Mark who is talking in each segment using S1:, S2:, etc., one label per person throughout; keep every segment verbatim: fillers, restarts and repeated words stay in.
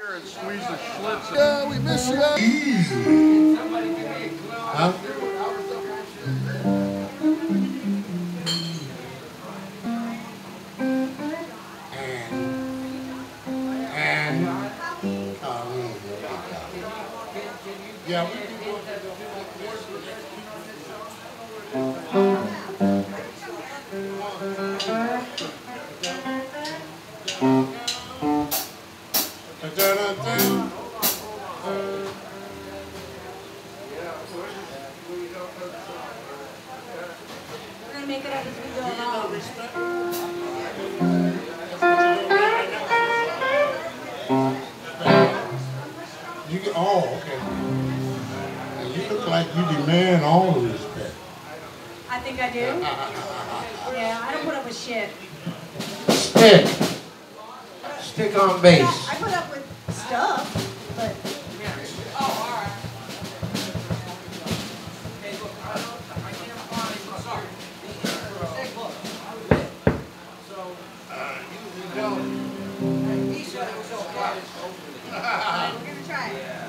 S1: And squeeze the Schlitz.
S2: Yeah, we miss you.
S3: Easy. Huh? And, and, oh, yeah.
S4: We're gonna make it up as we go along.
S3: You get, oh, okay. And you look like you demand all the respect.
S4: I think I do. Yeah, I don't put up with shit.
S5: Stick. Stick on base.
S4: Yeah, I put up with stuff, but. Oh, all right. Hey, look, I don't, I can't find, sorry. So, uh, you don't. He said it was okay. We're gonna try it. Yeah.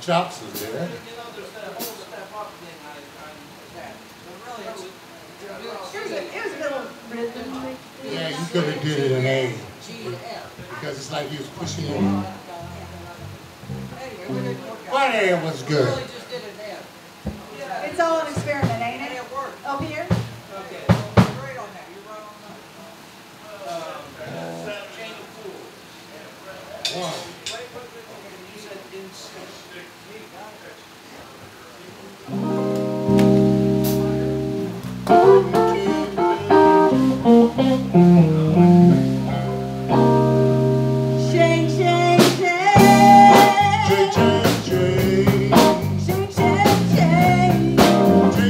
S3: chops is there.
S4: You know, there's that whole step up thing I, I that. But really, it's,
S1: It was a, it was a little rhythm.
S3: Yeah, you could have did it in A.
S4: G to F.
S3: Because it's like he was pushing you.
S4: Anyway, we didn't work out.
S3: But it was
S4: We
S3: good.
S4: really just did it F.
S1: It's all an experiment, ain't
S4: And
S1: it?
S4: it worked.
S1: Up here?
S4: Okay, so you're great on that. You're right on that. Um, chain of four.
S3: One.
S4: You said in six.
S1: Shake, shake, shake.
S3: J, J, J.
S1: Shake, shake, shake.
S3: J,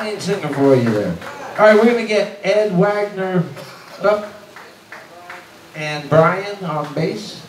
S5: fine singer for you there. All right, we're going to get Ed Wagner up and Brian on bass.